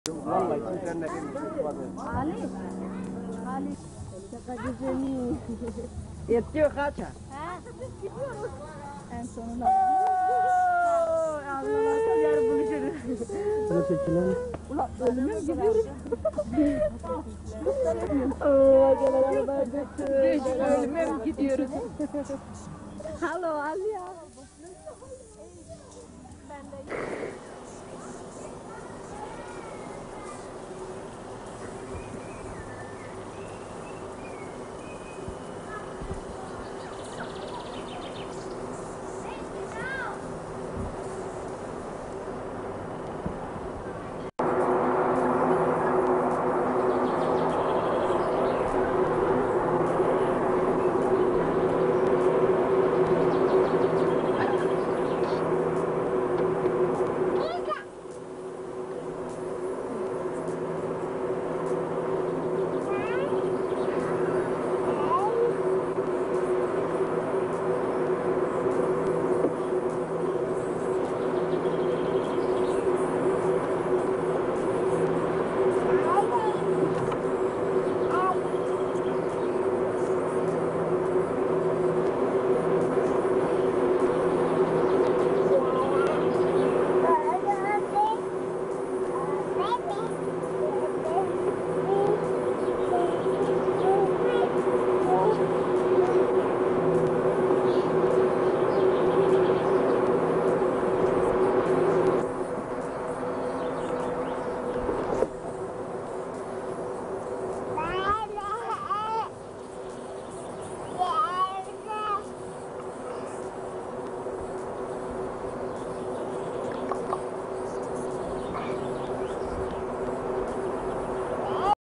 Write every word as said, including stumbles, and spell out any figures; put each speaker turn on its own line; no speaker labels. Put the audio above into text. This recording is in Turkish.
Vallahi kimsenin
Ali. Ali. Şaka güzeli.
Yetiyor kaça?
Ha? Gidiyoruz. En sonunda. Ooo. Allah'ım yarın buluşuruz.
Şöyle çekilelim.
Ulan ölüme mi gidiyoruz? Ooo gelen arabaya götür.
Ölüme mi gidiyoruz?
Halo Ali ya.
Ben de